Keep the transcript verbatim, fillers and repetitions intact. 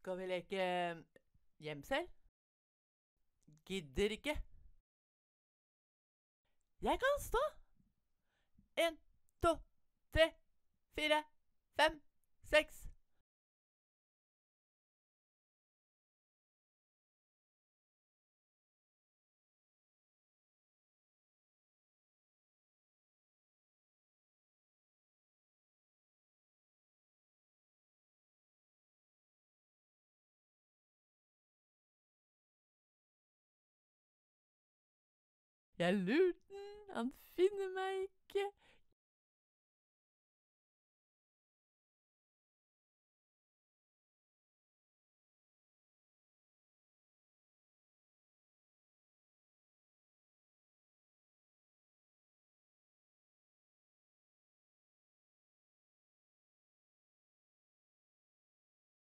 Skal vi leke gjemsel? Gidder ikke. Jeg kan stå. En, to, tre, fire, fem, seks. Jeg lurte den, han finner meg ikke.